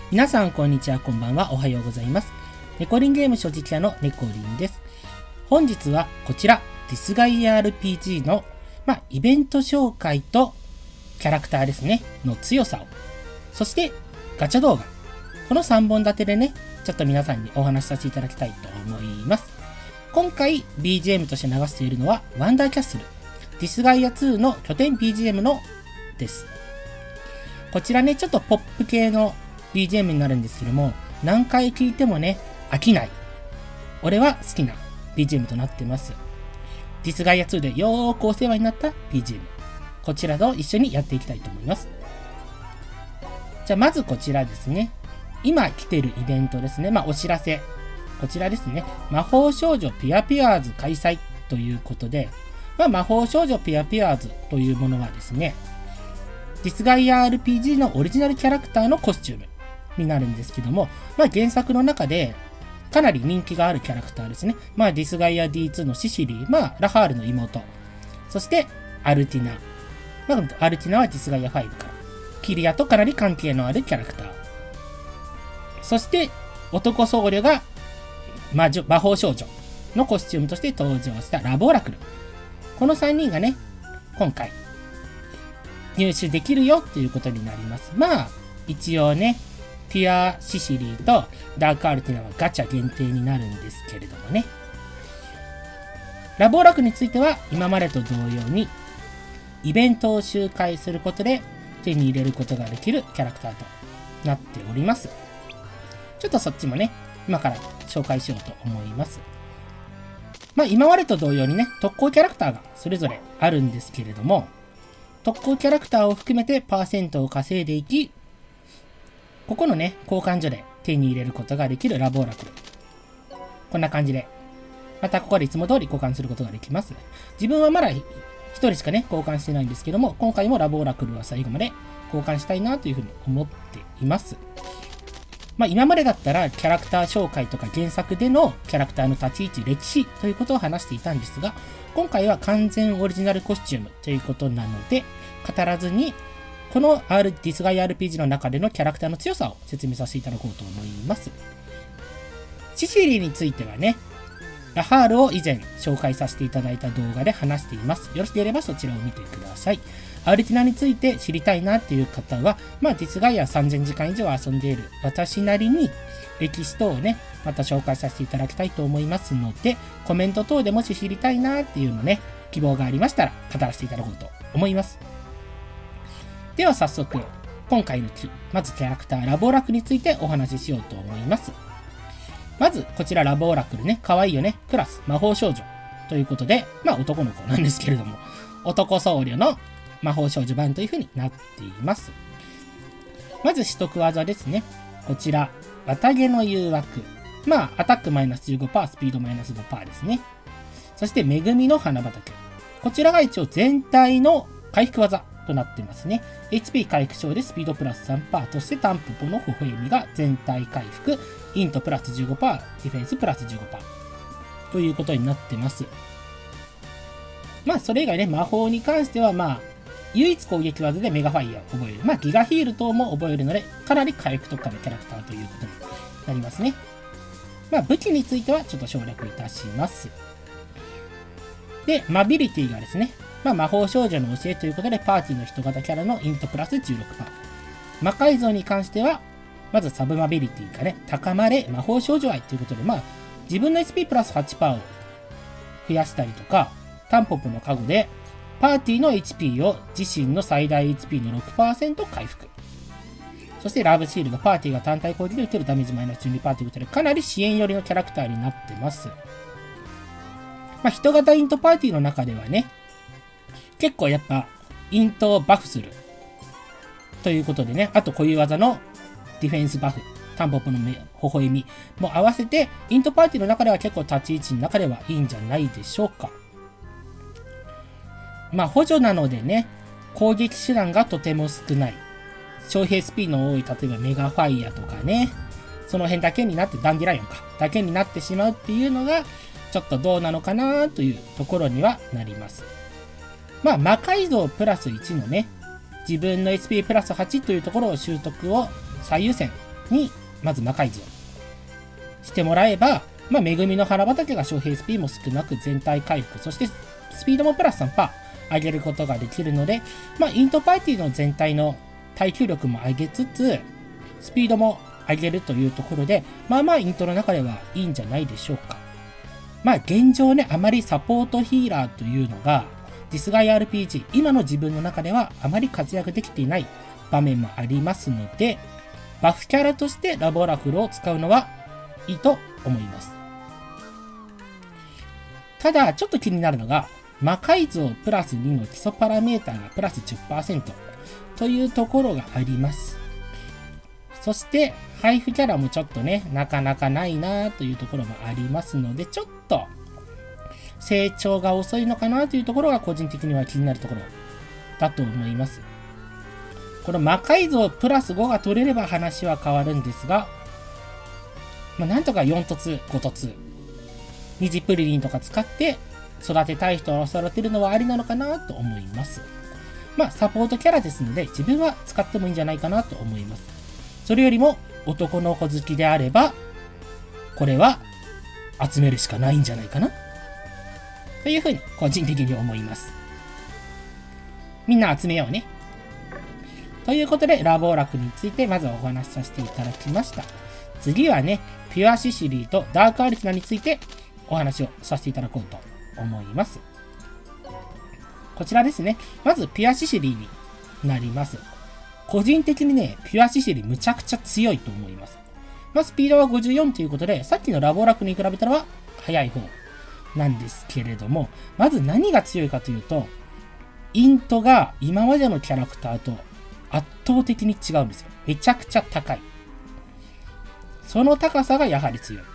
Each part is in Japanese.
皆さんこんにちは、こんばんは、おはようございます。ネコリンゲーム所持者のネコリンです。本日はこちら、ディスガイア RPG の、イベント紹介とキャラクターですね、の強さを、そしてガチャ動画、この3本立てでね、ちょっと皆さんにお話しさせていただきたいと思います。今回 BGM として流しているのは、ワンダーキャッスル、ディスガイア2の拠点 BGM のです。こちらね、ちょっとポップ系の BGM になるんですけども、何回聴いてもね、飽きない。俺は好きな BGM となってます。ディスガイア2でよーくお世話になった BGM。こちらと一緒にやっていきたいと思います。じゃあまずこちらですね。今来てるイベントですね。お知らせ。こちらですね。魔法少女ピアピアーズ開催ということで、魔法少女ピアピアーズというものはですね、ディスガイア RPG のオリジナルキャラクターのコスチュームになるんですけども、原作の中でかなり人気があるキャラクターですね。ディスガイア D2 のシシリー、ラハールの妹、そしてアルティナ。アルティナはディスガイア5から。キリアとかなり関係のあるキャラクター。そして、男僧侶が魔法少女のコスチュームとして登場したラボーラクル。この3人がね、今回、入手できるよっていうことになります。一応ね、ピュアシシリーとダークアルティナはガチャ限定になるんですけれどもね。ラボーラクルについては、今までと同様に、イベントを周回することで手に入れることができるキャラクターとなっております。ちょっとそっちもね、今から紹介しようと思います。今までと同様にね、特攻キャラクターがそれぞれあるんですけれども、特攻キャラクターを含めてパーセントを稼いでいき、ここのね、交換所で手に入れることができるラボーラクル。こんな感じで、またここでいつも通り交換することができます。自分はまだ1人しかね、交換してないんですけども、今回もラボーラクルは最後まで交換したいなというふうに思っています。今までだったらキャラクター紹介とか原作でのキャラクターの立ち位置、歴史ということを話していたんですが、今回は完全オリジナルコスチュームということなので、語らずに、このディスガイ RPG の中でのキャラクターの強さを説明させていただこうと思います。シシリーについてはね、ラハールを以前紹介させていただいた動画で話しています。よろしければそちらを見てください。アルティナについて知りたいなっていう方は、ディスガイア3000時間以上遊んでいる私なりに歴史等をね、また紹介させていただきたいと思いますので、コメント等でもし知りたいなっていうのね、希望がありましたら語らせていただこうと思います。では早速、今回のまずキャラクターラボーラクルについてお話ししようと思います。まず、こちらラボーラクルね、可愛いよね、クラス、魔法少女ということで、男の子なんですけれども、男僧侶の魔法少女版という風になっています。まず取得技ですね。こちら、綿毛の誘惑。アタックマイナス 15%、スピードマイナス 5% ですね。そして、恵みの花畑。こちらが一応全体の回復技となってますね。HP 回復賞でスピードプラス 3%としてタンポポの微笑みが全体回復、イントプラス 15%、ディフェンスプラス 15% ということになってます。それ以外ね、魔法に関しては唯一攻撃技でメガファイヤーを覚える。ギガヒール等も覚えるので、かなり回復特化のキャラクターということになりますね。武器についてはちょっと省略いたします。で、マビリティがですね、魔法少女の教えということで、パーティーの人型キャラのイントプラス 16%。魔改造に関しては、まずサブマビリティがね、高まれ魔法少女愛ということで、自分の SP プラス 8% を増やしたりとか、タンポポの加護で、パーティーの HP を自身の最大 HP の 6% 回復。そしてラブシールド、パーティーが単体攻撃で受けるダメージマイナス 12% ということで、かなり支援寄りのキャラクターになってます。人型イントパーティーの中ではね、結構やっぱ、イントをバフする。ということでね、あと固有技のディフェンスバフ、タンポポの微笑みも合わせて、イントパーティーの中では結構立ち位置の中ではいいんじゃないでしょうか。補助なのでね、攻撃手段がとても少ない。消費 SP の多い、例えばメガファイアとかね、その辺だけになって、ダンディライオンか、だけになってしまうっていうのが、ちょっとどうなのかなというところにはなります。魔改造プラス1のね、自分の SP プラス8というところを習得を最優先にまず魔改造してもらえば、恵みの花畑が消費 SP も少なく全体回復、そしてスピードもプラス 3% 上げることができるので、イントパーティーの全体の耐久力も上げつつ、スピードも上げるというところで、イントの中ではいいんじゃないでしょうか。現状ね、あまりサポートヒーラーというのが、ディスガイ RPG、今の自分の中ではあまり活躍できていない場面もありますので、バフキャラとしてラボラクルを使うのはいいと思います。ただ、ちょっと気になるのが、魔改造プラス2の基礎パラメーターがプラス 10% というところがあります。そして、配布キャラもちょっとね、なかなかないなというところもありますので、ちょっと成長が遅いのかなというところが個人的には気になるところだと思います。この魔改造プラス5が取れれば話は変わるんですが、なんとか4凸、5凸、二次プリリンとか使って育てたい人を育てるのはありなのかなと思います。サポートキャラですので自分は使ってもいいんじゃないかなと思います。それよりも男の子好きであれば、これは集めるしかないんじゃないかなというふうに個人的に思います。みんな集めようね。ということで、ラボーラクについてまずお話しさせていただきました。次はね、ピュアシシリーとダークアリティナについてお話をさせていただこうと思います。こちらですね。まず、ピュアシシリーになります。個人的にね、ピュアシシリーむちゃくちゃ強いと思います。スピードは54ということで、さっきのラボーラクに比べたら速い方なんですけれども、まず何が強いかというと、イントが今までのキャラクターと圧倒的に違うんですよ。めちゃくちゃ高い。その高さがやはり強い。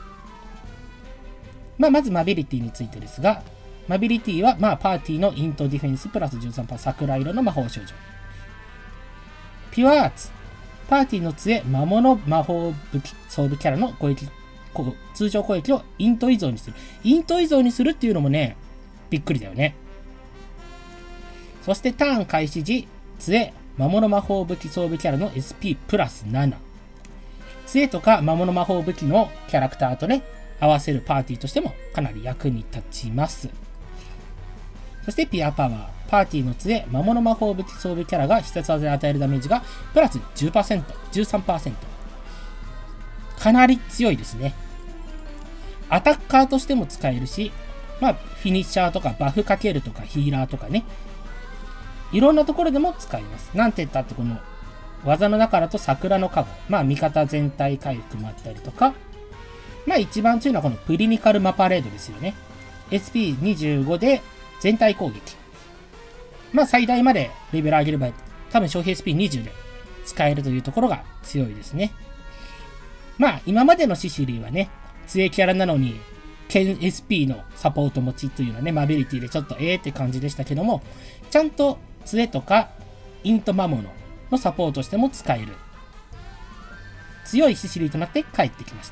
まずマビリティについてですが、マビリティはパーティーのイントディフェンスプラス 13% 桜色の魔法少女。ピュアアーツ。パーティーの杖、魔物魔法武器装備キャラの攻撃、通常攻撃をイント依存にする。イント依存にするっていうのもね、びっくりだよね。そしてターン開始時、杖、魔物魔法武器装備キャラの SP プラス7。杖とか魔物魔法武器のキャラクターとね、合わせるパーティーとしてもかなり役に立ちます。そしてピュアパワー。パーティーの杖、魔物魔法武器装備キャラが必殺技で与えるダメージがプラス 10%、13%。かなり強いですね。アタッカーとしても使えるし、フィニッシャーとかバフかけるとかヒーラーとかね、いろんなところでも使います。なんて言ったってこの技の中だと桜の加護、味方全体回復もあったりとか、一番強いのはこのプリミカルマパレードですよね。SP25 で全体攻撃。最大までレベル上げれば、多分消費 SP20 で使えるというところが強いですね。今までのシシリーはね、杖キャラなのに、剣 SP のサポート持ちというのはね、マビリティでちょっとって感じでしたけども、ちゃんと杖とかイント魔物のサポートとしても使える。強いシシリーとなって帰ってきました。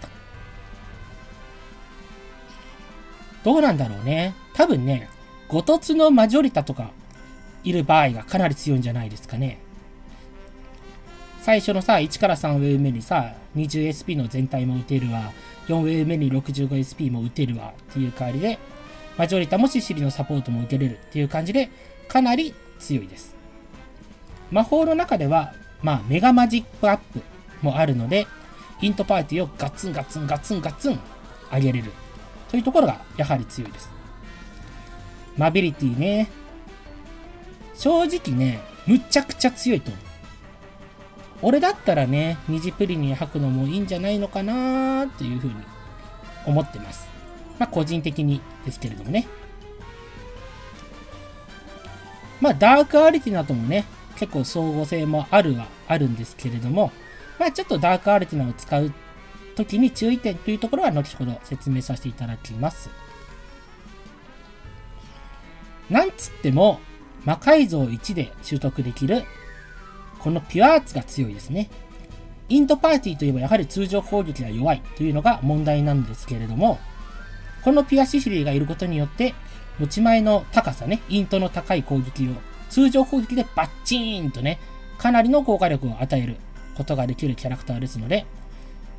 どうなんだろうね。多分ね、5凸のマジョリタとかいる場合がかなり強いんじゃないですかね。最初の1から3ウェーブ目に20SP の全体も打てるわ。4ウェーブ目に 65SP も打てるわ。っていう代わりで、マジョリタもシシリのサポートも受けれるっていう感じで、かなり強いです。魔法の中では、メガマジックアップもあるので、イントパーティーをガツンガツンガツンガツン上げれる。というところがやはり強いです。マビリティね。正直ね、むちゃくちゃ強いと思う。俺だったらね、二次プリに吐くのもいいんじゃないのかなーっていうふうに思ってます。個人的にですけれどもね。ダークアリティナともね、結構相互性もあるんですけれども、ちょっとダークアリティナを使うときに注意点というところは後ほど説明させていただきます。なんつっても、魔改造1で習得できる、このピュアアーツが強いですね。イントパーティーといえばやはり通常攻撃が弱いというのが問題なんですけれども、このピュアシシリーがいることによって、持ち前の高さね、イントの高い攻撃を通常攻撃でバッチーンとね、かなりの効果力を与えることができるキャラクターですので、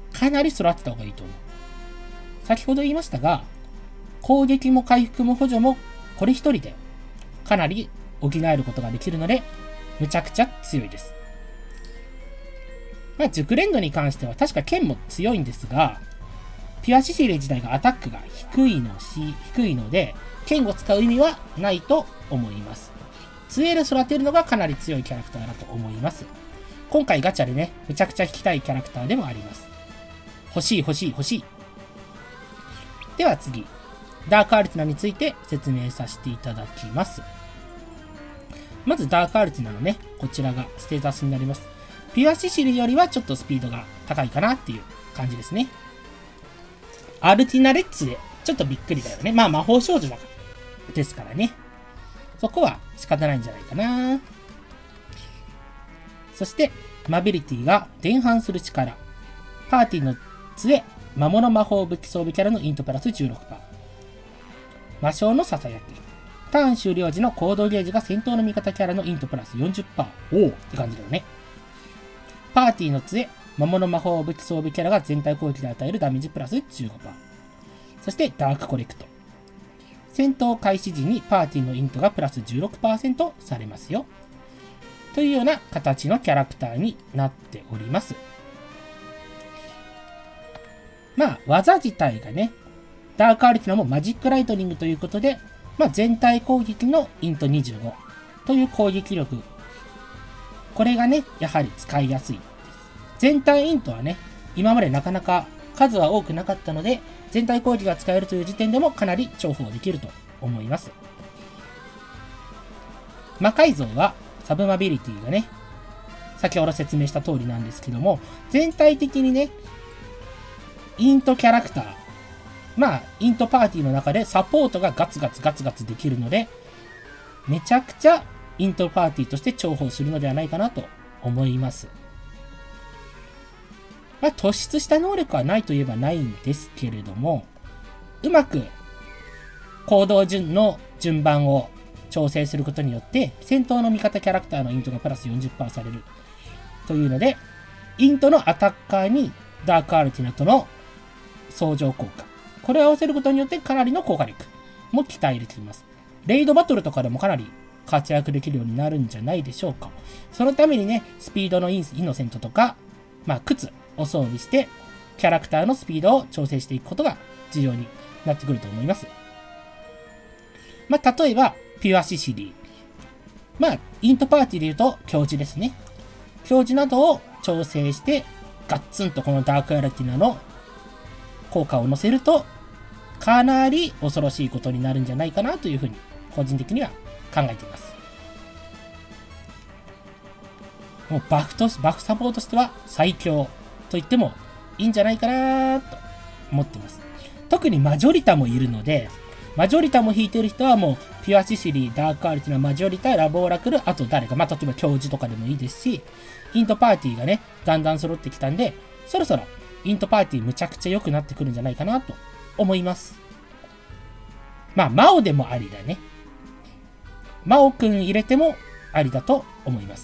かなり育てた方がいいと思う。先ほど言いましたが、攻撃も回復も補助もこれ一人でかなり補えることができるので、むちゃくちゃ強いです。まあ、熟練度に関しては確か剣も強いんですが、ピュアシシリ自体がアタックが低いので、剣を使う意味はないと思います。杖で育てるのがかなり強いキャラクターだと思います。今回ガチャでね、むちゃくちゃ引きたいキャラクターでもあります。欲しい。では次、ダークアルティナについて説明させていただきます。まずダークアルティナのね、こちらがステータスになります。ピュアシシリよりはちょっとスピードが高いかなっていう感じですね。アルティナレッツでちょっとびっくりだよね。まあ魔法少女ですからね。そこは仕方ないんじゃないかな。そして、マビリティが伝播する力。パーティーの杖、魔物魔法武器装備キャラのイントプラス 16%。魔性のささやき。ターン終了時の行動ゲージが戦闘の味方キャラのイントプラス 40%。おおって感じだよね。パーティーの杖、魔物魔法武器装備キャラが全体攻撃で与えるダメージプラス 15%。そして、ダークコレクト。戦闘開始時にパーティーのイントがプラス 16% されますよ。というような形のキャラクターになっております。まあ、技自体がね、ダークアルティナもマジックライトニングということで、まあ、全体攻撃のイント25という攻撃力。これがね、やはり使いやすいです。全体イントはね、今までなかなか数は多くなかったので、全体攻撃が使えるという時点でもかなり重宝できると思います。魔改造はサブマビリティがね、先ほど説明した通りなんですけども、全体的にね、イントキャラクター、まあ、イントパーティーの中でサポートがガツガツできるので、めちゃくちゃイントパーティーとして重宝するのではないかなと思います。まあ、突出した能力はないといえばないんですけれども、うまく行動の順番を調整することによって、戦闘の味方キャラクターのイントがプラス 40% される。というので、イントのアタッカーにダークアルティナとの相乗効果。これを合わせることによってかなりの効果力も期待できます。レイドバトルとかでもかなり活躍できるようになるんじゃないでしょうか。そのためにね、スピードのイノセントとか、まあ、靴を装備して、キャラクターのスピードを調整していくことが重要になってくると思います。まあ、例えば、ピュアシシリー。まあ、イントパーティーで言うと、教授ですね。教授などを調整して、ガッツンとこのダークアルティナの効果を乗せると、かなり恐ろしいことになるんじゃないかなというふうに、個人的には考えています。もうバフサポートとしては最強と言ってもいいんじゃないかなと思ってます。特にマジョリタもいるので、マジョリタも引いてる人はもう、ピュアシシリー、ダークアルティナ、マジョリタ、ラボオラクル、あと誰か、まあ、例えば教授とかでもいいですし、イントパーティーがね、だんだん揃ってきたんで、そろそろイントパーティーむちゃくちゃ良くなってくるんじゃないかなと思います。まあ、マオでもありだね。マオくん入れてもありだと思います。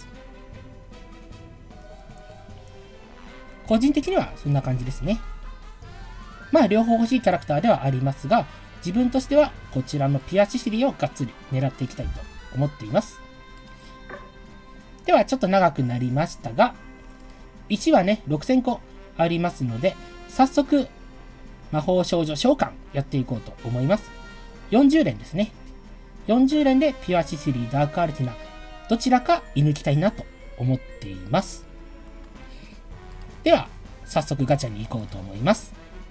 個人的にはそんな感じですね。まあ、両方欲しいキャラクターではありますが、自分としてはこちらのピュアシシリーをがっつり狙っていきたいと思っています。ではちょっと長くなりましたが、1はね、6000個ありますので、早速、魔法少女召喚やっていこうと思います。40連ですね。40連でピュアシシリー、ダークアルティナ、どちらか射抜きたいなと思っています。では、早速ガチャに行こうと思います。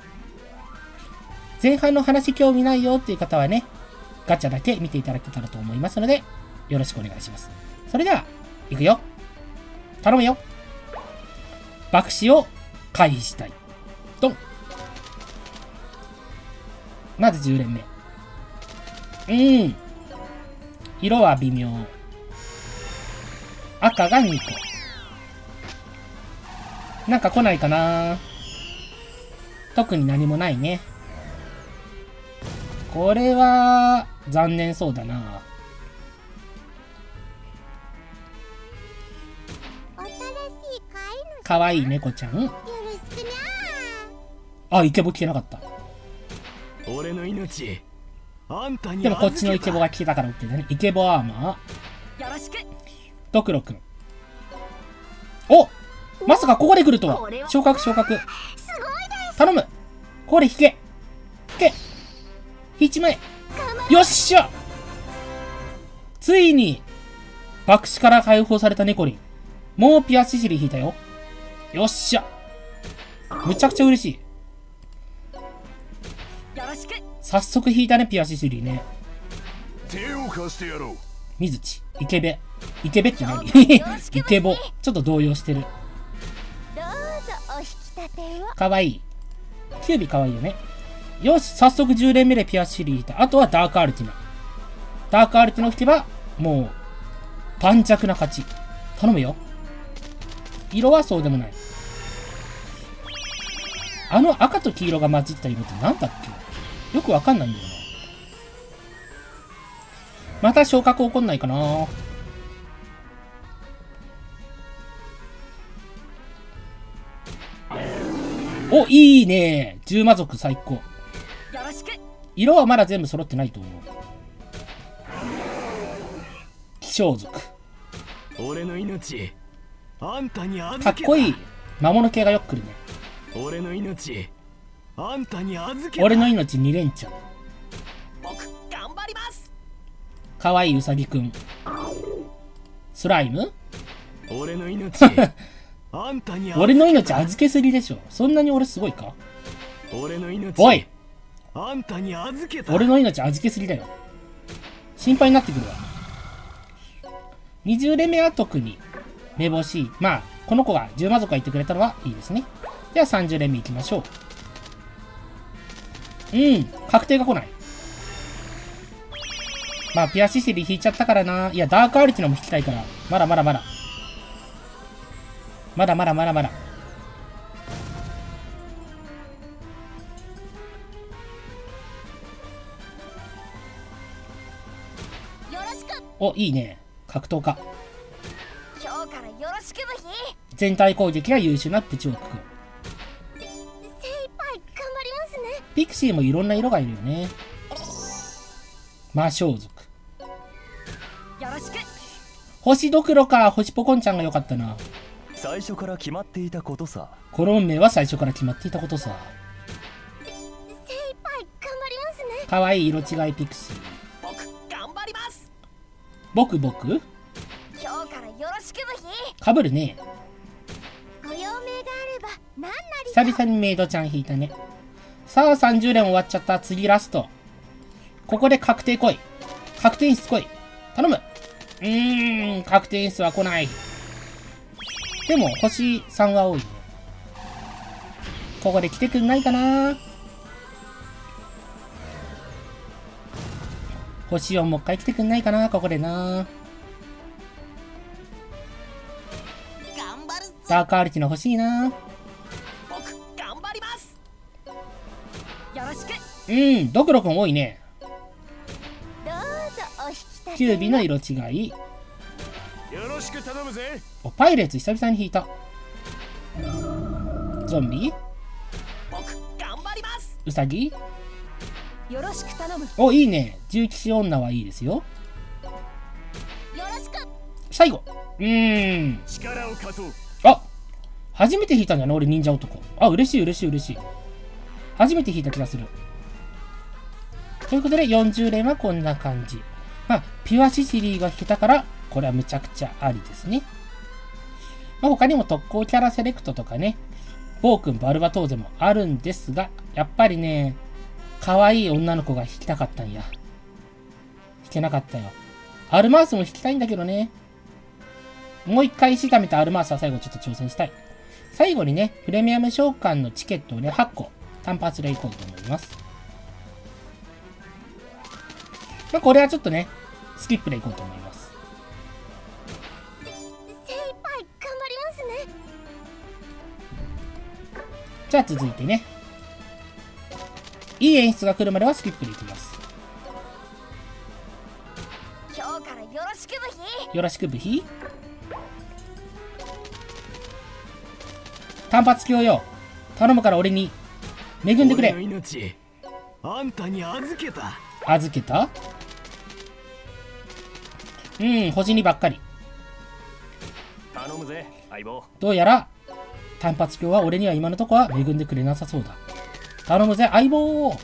前半の話興味ないよっていう方はね、ガチャだけ見ていただけたらと思いますので、よろしくお願いします。それでは、行くよ。頼むよ。爆死を回避したい。ドン。まず10連目。色は微妙。赤が2個。なんか来ないかな。特に何もないね。これは、残念そうだな。かわいい猫ちゃん。 あ、イケボ聞けなかった。 俺の命あんたにでもこっちのイケボが聞けたから OK だね。イケボアーマー。 よろしく。 ドクロくん。お、まさかここで来るとは。昇格昇格。頼む。これ引け。引け。引いちまえ。よっしゃ。ついに爆死から解放されたネコリン。もうピアシシリ引いたよ。よっしゃ。むちゃくちゃ嬉しい。 よろしく。 早速引いたね、ピアシシリね。 手を貸してやろう。 水地、イケベ。イケベって何？イケボ。ちょっと動揺してる。 どうぞお引き立てを。 かわいい。キュービかわいいよね。よし、早速10連目でピアシリ引いた。あとはダークアルティナ。ダークアルティナを引けば、もう、盤石な勝ち。頼むよ。色はそうでもない。あの赤と黄色が混じった色って何だっけ？よくわかんないんだよな。また昇格起こんないかな。お、いいね。10魔族最高。 よろしく。 色はまだ全部揃ってないと思う。気象族。 俺の命あんたに預けた。 かっこいい。魔物系がよく来るね。 俺の命あんたに預けた。 俺の命2連チャン。 僕頑張ります。 かわいいウサギくん。スライム。 俺の命あんたに預けた。 俺の命預けすぎでしょ。そんなに俺すごいか？ 俺の命おい、 あんたに預けた。 俺の命預けすぎだよ。心配になってくるわ。20連目は特にめぼしい。まあこの子が10魔族が言ってくれたのはいいですね。では30連目いきましょう。確定が来ない。まあピアシシリ引いちゃったからな。いやダークアルティナも引きたいから。まだまだまだまだまだまだまだ。 よろしく。 お、いいね。格闘家。 今日からよろしくブヒ。 全体攻撃が優秀なプチオーク君。 精一杯頑張りますね。 ピクシーもいろんな色がいるよね。魔装族。 よろしく。 星ドクロか。星ポコンちゃんが良かったな。 最初から決まっていたことさ。 この運命は最初から決まっていたことさ。 精一杯頑張りますね。 かわいい色違いピクシー。 僕頑張ります。 僕今日からよろしくブヒ。 かぶるね。 ご用命があれば何なり久々にメイドちゃん引いたね。さあ30連終わっちゃった。次ラスト。ここで確定来い。確定演出来い。頼む。確定演出は来ない。でも星3は多いね。ここで来てくんないかな。星4もう一回来てくんないかな。ここでな。 頑張るぞ。 ダークアルティナ欲しいな。 僕頑張ります。よろしく。 ドクロくん多いね。 どうぞお引き立て。 キュービの色違い。 よろしく頼むぜ。 お、パイレーツ久々に引いた。ゾンビ。 僕頑張ります。 ウサギ。 よろしく頼む。 お、いいね。重騎士女はいいですよ。 よろしく。 最後。 力を貸そう。 あ、初めて引いたんじゃない俺忍者男。あ、嬉しい嬉しい嬉しい。初めて引いた気がする。ということで40連はこんな感じ。まあ、ピュアシシリーが引けたから、これはむちゃくちゃありですね。まあ、他にも特攻キャラセレクトとかね、ボー君、バルバトーゼもあるんですが、やっぱりね、可愛い女の子が引きたかったんや。引けなかったよ。アルマースも引きたいんだけどね。もう一回石貯めたアルマースは最後ちょっと挑戦したい。最後にね、プレミアム召喚のチケットをね、8個単発でいこうと思います。まあ、これはちょっとね、スキップでいこうと思います。 精一杯頑張りますね。 じゃあ続いてね、いい演出が来るまではスキップでいきます。 今日からよろしくブヒ。 よろしくブヒ。単発強よ。頼むから俺に。 恵んでくれ。 俺の命あんたに預けた。 預けた？星2ばっかり。 頼むぜ相棒。 どうやら単発鏡は俺には今のとこは恵んでくれなさそうだ。頼むぜ相棒。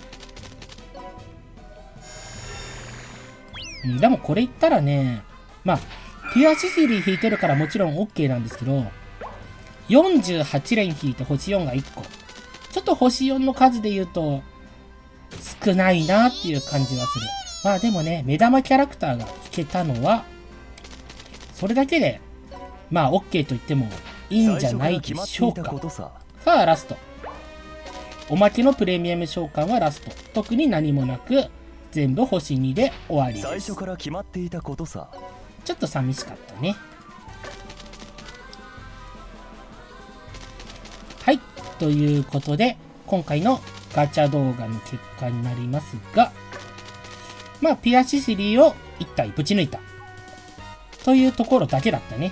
でもこれ言ったらね、まあピュアシシリー引いてるからもちろん OK なんですけど、48連引いて星4が1個。ちょっと星4の数で言うと少ないなっていう感じはする。まあでもね、目玉キャラクターが引けたのはそれだけでまあ OK と言ってもいいんじゃないでしょうか。さあラスト。おまけのプレミアム召喚はラスト。特に何もなく全部星2で終わりです。 最初から決まっていたことさ。 ちょっと寂しかったね。はい。ということで、今回のガチャ動画の結果になりますが、まあ、ピアシシリーを1体ぶち抜いた。というところだけだったね。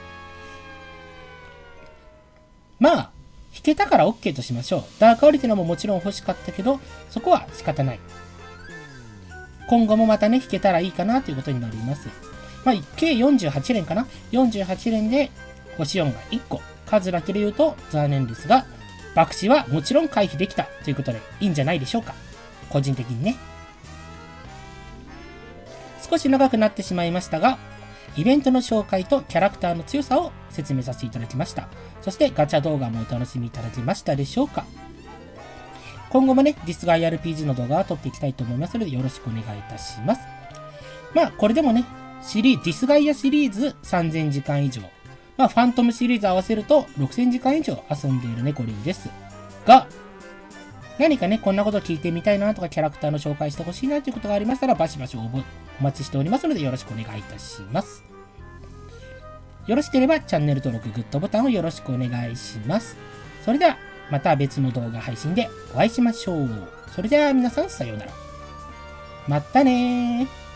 まあ、引けたから OK としましょう。ダークオリテナももちろん欲しかったけど、そこは仕方ない。今後もまたね、引けたらいいかなということになります。まあ、計48連かな ?48 連で星4が1個。数だけで言うと残念ですが、爆死はもちろん回避できたということでいいんじゃないでしょうか。個人的にね。少し長くなってしまいましたが、イベントの紹介とキャラクターの強さを説明させていただきました。そしてガチャ動画もお楽しみいただけましたでしょうか。今後もね、ディスガイ RPG の動画を撮っていきたいと思いますのでよろしくお願いいたします。まあ、これでもね、ディスガイアシリーズ3000時間以上。まあ、ファントムシリーズ合わせると6000時間以上遊んでいるネコリンですが、何かね、こんなこと聞いてみたいなとか、キャラクターの紹介してほしいなということがありましたら、バシバシ応募お待ちしておりますので、よろしくお願いいたします。よろしければ、チャンネル登録、グッドボタンをよろしくお願いします。それでは、また別の動画配信でお会いしましょう。それでは皆さん、さようなら。またねー。